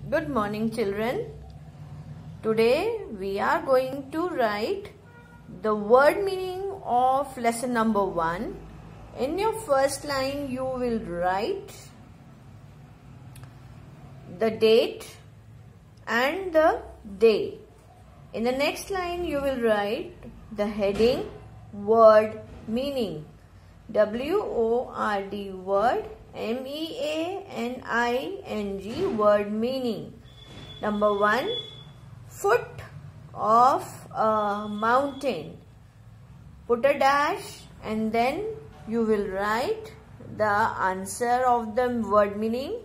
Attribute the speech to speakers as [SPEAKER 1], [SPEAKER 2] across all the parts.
[SPEAKER 1] Good morning, children. Today we are going to write the word meaning of lesson number 1. In your first line you will write the date and the day. In the next line you will write the heading word meaning. W-O-R-D word, M-E-A-N-I-N-G word meaning. Number 1, foot of a mountain. Put a dash and then you will write the answer of the word meaning.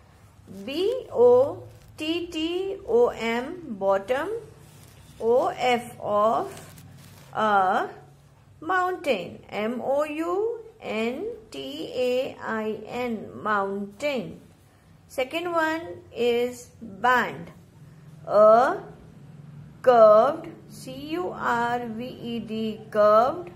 [SPEAKER 1] B-O-T-T-O-M bottom, O-F of a mountain, M-O-U-N-T-A-I-N, mountain. Second one is band, a curved, C-U-R-V-E-D, curved,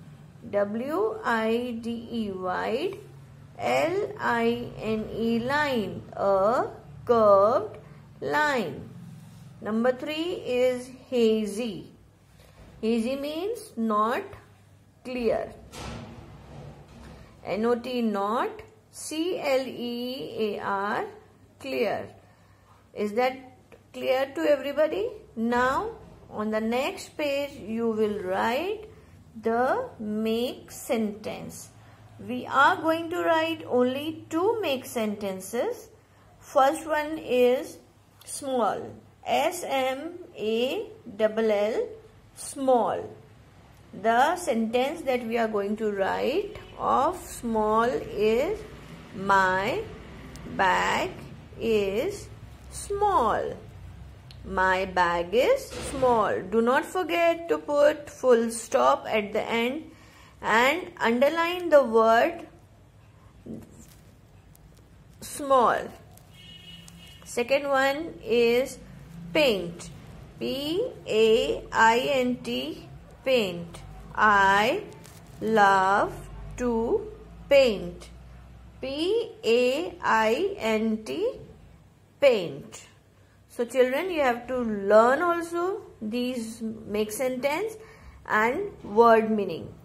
[SPEAKER 1] W-I-D-E, wide, L-I-N-E, line, a curved line. Number 3 is hazy. Hazy means not clear. N-O-T, not, C-L-E-A-R, clear. Is that clear to everybody? Now, on the next page, you will write the make sentence. We are going to write only 2 make sentences. First one is small, S-M-A-L-L, small. The sentence that we are going to write of small is my bag is small. My bag is small. Do not forget to put full stop at the end and underline the word small. Second one is paint. P-A-I-N-T, paint. I love to paint. P-A-I-N-T, paint. So children, you have to learn also these make sentence and word meaning.